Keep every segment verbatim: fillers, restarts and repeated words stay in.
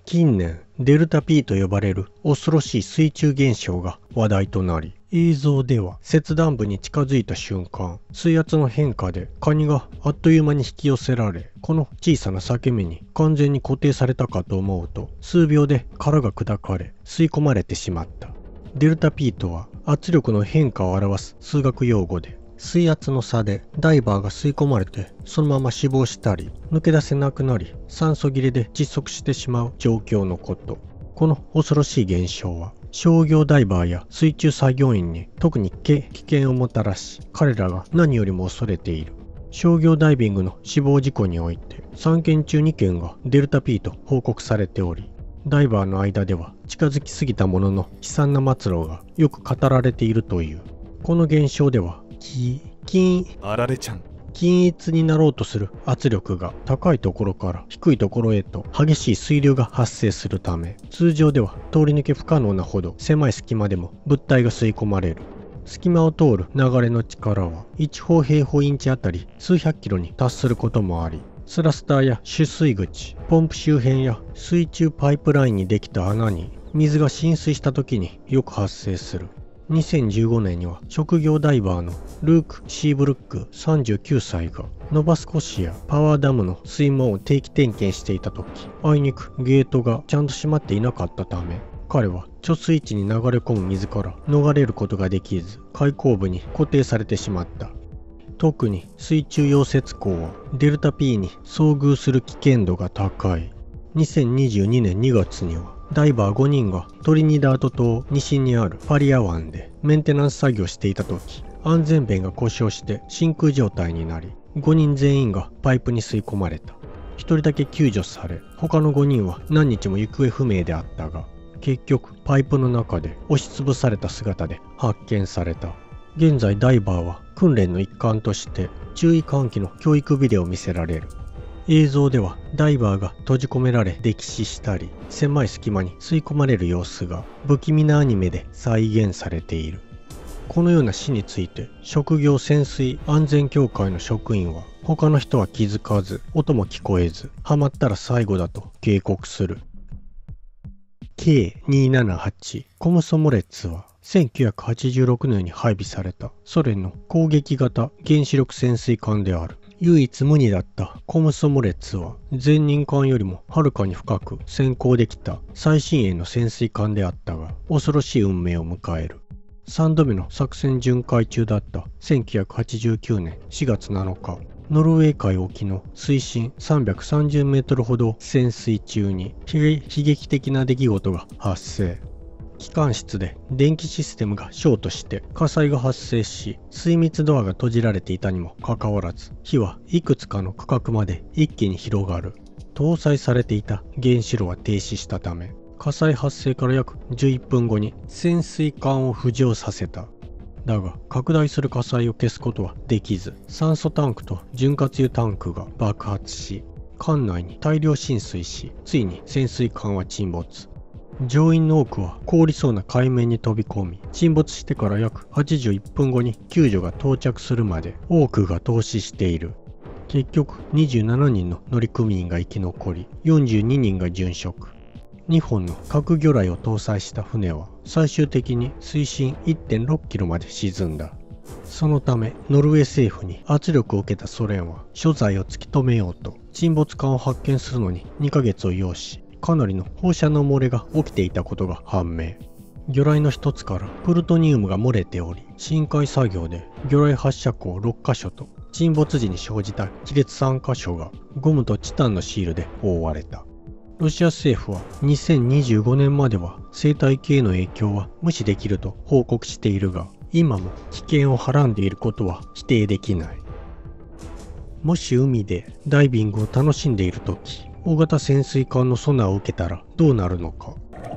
近年デルタ P と呼ばれる恐ろしい水中現象が話題となり、映像では切断部に近づいた瞬間、水圧の変化でカニがあっという間に引き寄せられ、この小さな裂け目に完全に固定されたかと思うと、数秒で殻が砕かれ吸い込まれてしまった。デルタ P とは圧力の変化を表す数学用語で、水圧の差でダイバーが吸い込まれてそのまま死亡したり抜け出せなくなり酸素切れで窒息してしまう状況のこと。この恐ろしい現象は商業ダイバーや水中作業員に特に危険をもたらし、彼らが何よりも恐れている。商業ダイビングの死亡事故においてさんけん中にけんがデルタ P と報告されており、ダイバーの間では近づきすぎたものの悲惨な末路がよく語られているという。この現象では均あられちゃん均一になろうとする圧力が高いところから低いところへと激しい水流が発生するため、通常では通り抜け不可能なほど狭い隙間でも物体が吸い込まれる。隙間を通る流れの力はいちほうへいほうインチあたり数百キロに達することもあり、スラスターや取水口、ポンプ周辺や水中パイプラインにできた穴に水が浸水した時によく発生する。にせんじゅうごねんには職業ダイバーのルーク・シーブルックさんじゅうきゅうさいがノバスコシアパワーダムの水門を定期点検していた時、あいにくゲートがちゃんと閉まっていなかったため、彼は貯水池に流れ込む水から逃れることができず開口部に固定されてしまった。特に水中溶接工はデルタ P に遭遇する危険度が高い。にせんにじゅうにねんにがつにはダイバーごにんがトリニダード島西にあるパリア湾でメンテナンス作業をしていた時、安全弁が故障して真空状態になり、ごにん全員がパイプに吸い込まれた。ひとりだけ救助され、他のごにんは何日も行方不明であったが、結局パイプの中で押しつぶされた姿で発見された。現在ダイバーは訓練の一環として注意喚起の教育ビデオを見せられる。映像ではダイバーが閉じ込められ溺死したり狭い隙間に吸い込まれる様子が不気味なアニメで再現されている。このような死について職業潜水安全協会の職員は、他の人は気づかず音も聞こえずはまったら最後だと警告する。 ケーにーななはち コムソモレッツはせんきゅうひゃくはちじゅうろくねんに配備されたソ連の攻撃型原子力潜水艦である。唯一無二だったコムソモレッツは前任艦よりもはるかに深く潜航できた最新鋭の潜水艦であったが、恐ろしい運命を迎える。さんどめの作戦巡回中だったせんきゅうひゃくはちじゅうきゅうねんしがつなのか、ノルウェー海沖の水深さんびゃくさんじゅうメートルほど潜水中に悲劇的な出来事が発生。機関室で電気システムがショートして火災が発生し、水密ドアが閉じられていたにもかかわらず、火はいくつかの区画まで一気に広がる。搭載されていた原子炉は停止したため、火災発生から約じゅういっぷんごに潜水艦を浮上させた。だが拡大する火災を消すことはできず、酸素タンクと潤滑油タンクが爆発し、艦内に大量浸水し、ついに潜水艦は沈没。乗員の多くは凍りそうな海面に飛び込み、沈没してから約はちじゅういっぷんごに救助が到着するまで多くが凍死している。結局にじゅうななにんの乗組員が生き残り、よんじゅうににんが殉職。にほんの核魚雷を搭載した船は最終的に水深 いってんろくキロまで沈んだ。そのためノルウェー政府に圧力を受けたソ連は所在を突き止めようと沈没艦を発見するのににかげつを要し、かなりの放射能漏れが起きていたことが判明。魚雷の一つからプルトニウムが漏れており、深海作業で魚雷発射口ろっかしょと沈没時に生じた亀裂さんかしょがゴムとチタンのシールで覆われた。ロシア政府はにせんにじゅうごねんまでは生態系への影響は無視できると報告しているが、今も危険をはらんでいることは否定できない。もし海でダイビングを楽しんでいるとき、大型潜水艦のソナーを受けたらどうなるのか。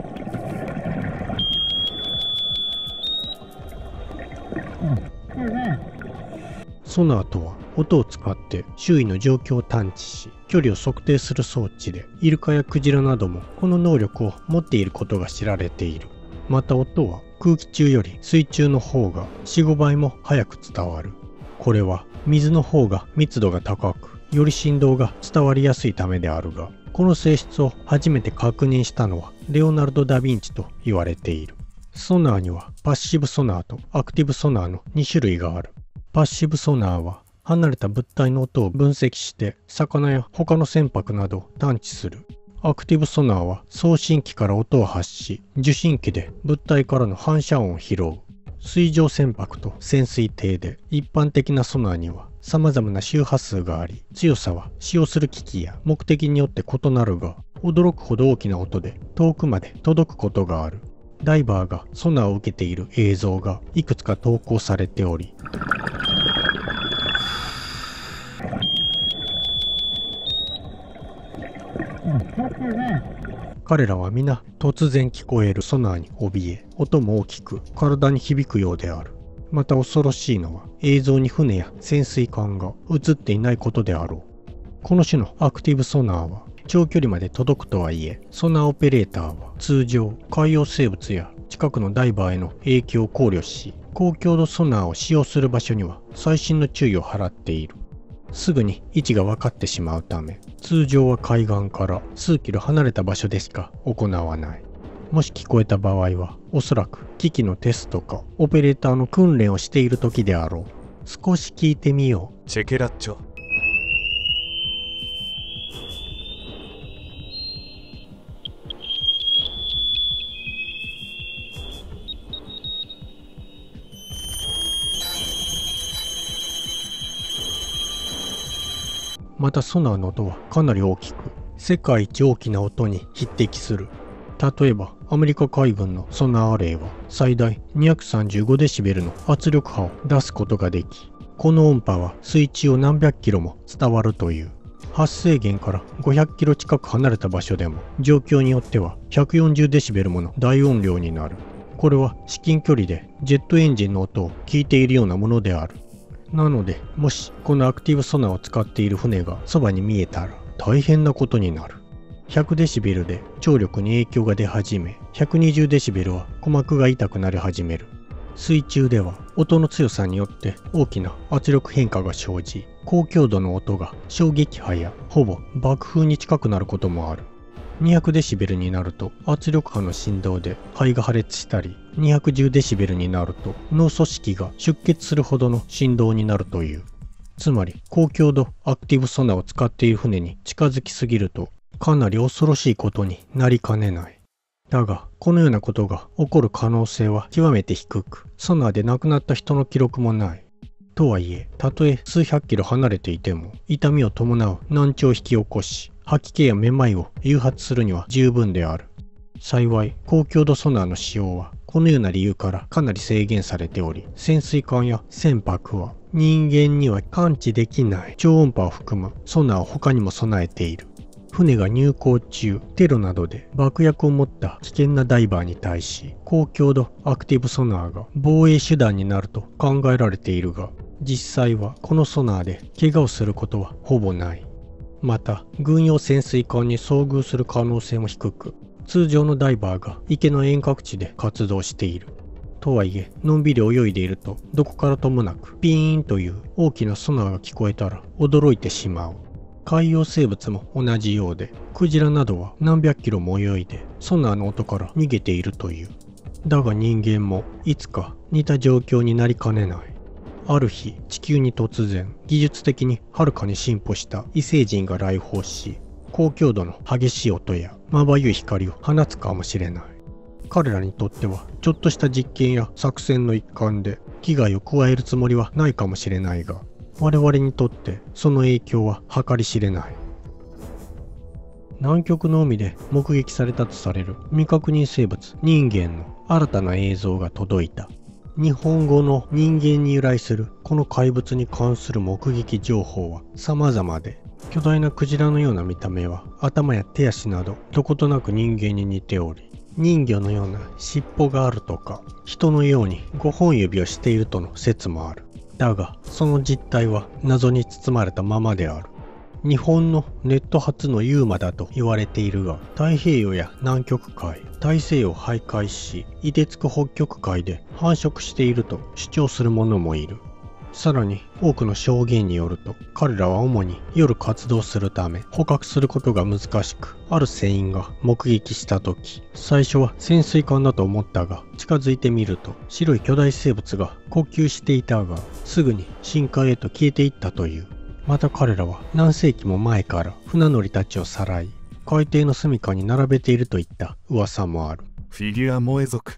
ソナーとは音を使って周囲の状況を探知し、距離を測定する装置で、イルカやクジラなどもこの能力を持っていることが知られている。また音は空気中より水中の方が よん、ごばいも早く伝わる。これは水の方が密度が高く、より振動が伝わりやすいためであるが、 この性質を初めて確認したのはレオナルド・ダ・ヴィンチと言われている。ソナーにはパッシブソナーとアクティブソナーのに種類がある。パッシブソナーは離れた物体の音を分析して魚や他の船舶などを探知する。アクティブソナーは送信機から音を発し、受信機で物体からの反射音を拾う。水上船舶と潜水艇で一般的なソナーには様々な周波数があり、強さは使用する機器や目的によって異なるが、驚くほど大きな音で遠くまで届くことがある。ダイバーがソナーを受けている映像がいくつか投稿されており、彼らは皆突然聞こえるソナーに怯え、音も大きく体に響くようである。また恐ろしいのは映像に船や潜水艦が映っていないことであろう。この種のアクティブソナーは長距離まで届くとはいえ、ソナーオペレーターは通常海洋生物や近くのダイバーへの影響を考慮し、高強度ソナーを使用する場所には細心の注意を払っている。すぐに位置が分かってしまうため、通常は海岸から数キロ離れた場所でしか行わない。もし聞こえた場合は、おそらく機器のテストかオペレーターの訓練をしている時であろう。少し聞いてみよう。 チェケラッチョ。 またソナーの音はかなり大きく、世界一大きな音に匹敵する。例えばアメリカ海軍のソナーアレイは最大にひゃくさんじゅうごデシベルの圧力波を出すことができ、この音波は水中を何百キロも伝わるという。発生源からごひゃくキロ近く離れた場所でも状況によってはひゃくよんじゅうデシベルもの大音量になる。これは至近距離でジェットエンジンの音を聞いているようなものである。なので、もしこのアクティブソナーを使っている船がそばに見えたら大変なことになる。ひゃくデシベルで張力に影響が出始め、ひゃくにじゅうデシベルは鼓膜が痛くなり始める。水中では音の強さによって大きな圧力変化が生じ、高強度の音が衝撃波やほぼ爆風に近くなることもある。にひゃくデシベルになると圧力波の振動で肺が破裂したり、にひゃくじゅうデシベルになると脳組織が出血するほどの振動になるという。つまり高強度アクティブソナーを使っている船に近づきすぎるとかなり恐ろしいことになりかねない。だがこのようなことが起こる可能性は極めて低く、ソナーで亡くなった人の記録もない。とはいえ、たとえ数百キロ離れていても痛みを伴う難聴を引き起こし、吐き気やめまいを誘発するには十分である。幸い高強度ソナーの使用はこのような理由からかなり制限されており、潜水艦や船舶は人間には感知できない超音波を含むソナーを他にも備えている。船が入港中、テロなどで爆薬を持った危険なダイバーに対し、高強度アクティブソナーが防衛手段になると考えられているが、実際はこのソナーで怪我をすることはほぼない。また、軍用潜水艦に遭遇する可能性も低く、通常のダイバーが池の遠隔地で活動している。とはいえ、のんびり泳いでいると、どこからともなくピーンという大きなソナーが聞こえたら驚いてしまう。海洋生物も同じようで、クジラなどは何百キロも泳いでソナーの音から逃げているという。だが人間もいつか似た状況になりかねない。ある日、地球に突然、技術的にはるかに進歩した異星人が来訪し、高強度の激しい音やまばゆい光を放つかもしれない。彼らにとっては、ちょっとした実験や作戦の一環で危害を加えるつもりはないかもしれないが、我々にとってその影響は計り知れない。南極の海で目撃されたとされる未確認生物人間の新たな映像が届いた。日本語の人間に由来するこの怪物に関する目撃情報は様々で、巨大なクジラのような見た目は頭や手足などどことなく人間に似ており、人魚のような尻尾があるとか、人のようにごほん指をしているとの説もある。だが、その実態は謎に包まれたままである。日本のネット初のユーマだと言われているが、太平洋や南極海、大西洋を徘徊し、凍てつく北極海で繁殖していると主張する者もいる。 さらに多くの証言によると、彼らは主に夜活動するため捕獲することが難しく、ある船員が目撃した時、最初は潜水艦だと思ったが、近づいてみると白い巨大生物が呼吸していたが、すぐに深海へと消えていったという。また彼らは何世紀も前から船乗りたちをさらい、海底の住処に並べているといった噂もある。 フィギュア萌え族。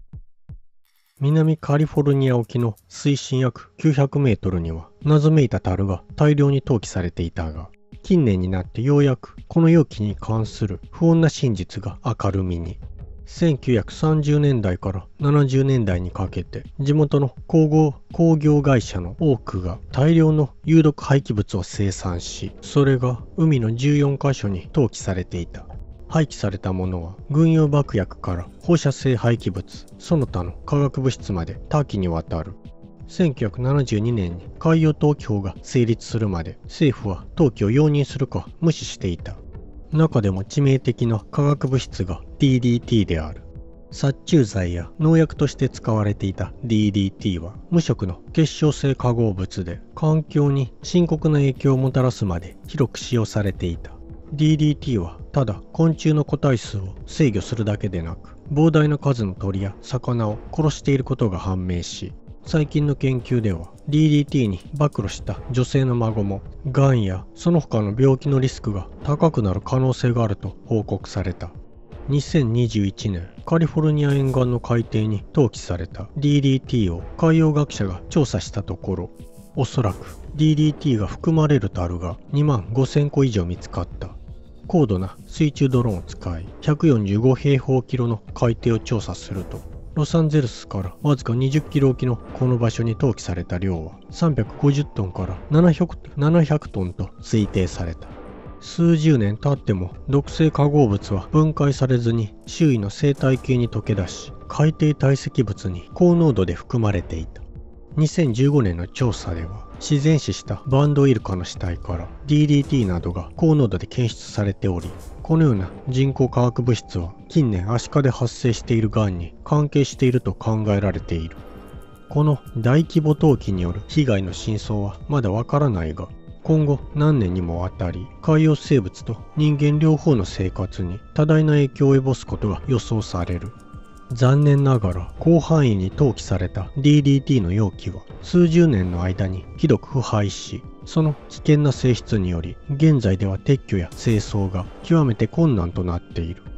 南カリフォルニア沖の水深約きゅうひゃくメートルには謎めいた樽が大量に投棄されていたが、近年になってようやくこの容器に関する不穏な真実が明るみに。せんきゅうひゃくさんじゅうねんだいからななじゅうねんだいにかけて、地元の鉱工工業会社の多くが大量の有毒廃棄物を生産し、それが海のじゅうよんかしょに投棄されていた。廃棄されたものは軍用爆薬から放射性廃棄物、その他の化学物質まで多岐にわたる。せんきゅうひゃくななじゅうにねんに海洋投棄法が成立するまで、政府は投棄を容認するか無視していた。中でも致命的な化学物質が ディーディーティー である。殺虫剤や農薬として使われていた ディーディーティー は無色の結晶性化合物で、環境に深刻な影響をもたらすまで広く使用されていた。ディーディーティー はただ昆虫の個体数を制御するだけでなく、膨大な数の鳥や魚を殺していることが判明し、最近の研究では ディーディーティー に暴露した女性の孫も、がんやその他の病気のリスクが高くなる可能性があると報告された。にせんにじゅういちねん、カリフォルニア沿岸の海底に投棄された ディーディーティー を海洋学者が調査したところ、おそらく ディーディーティー が含まれる樽がにまんごせんこ以上見つかった。高度な水中ドローンを使い、ひゃくよんじゅうごへいほうキロの海底を調査すると、ロサンゼルスからわずかにじゅっキロ沖のこの場所に投棄された量はさんびゃくごじゅっトンからななひゃくトンと推定された。数十年経っても毒性化合物は分解されずに周囲の生態系に溶け出し、海底堆積物に高濃度で含まれていた。にせんじゅうごねんの調査では、自然死したバンドウイルカの死体から ディーディーティー などが高濃度で検出されており、このような人工化学物質は近年アシカで発生しているがんに関係していると考えられている。この大規模投棄による被害の真相はまだわからないが、今後何年にもわたり海洋生物と人間両方の生活に多大な影響を及ぼすことが予想される。残念ながら広範囲に投棄された ディーディーティー の容器は数十年の間にひどく腐敗し、その危険な性質により現在では撤去や清掃が極めて困難となっている。